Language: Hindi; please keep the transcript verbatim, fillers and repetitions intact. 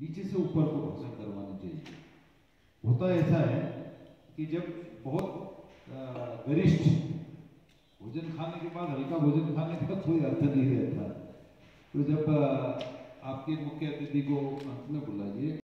नीचे से ऊपर को भाषण करवानी चाहिए। होता ऐसा है कि जब बहुत गरिष्ठ भोजन खाने के बाद हल्का भोजन खाने का कोई अर्थ नहीं रहता, तो जब आपके मुख्य अतिथि को अंत में बुलाइए।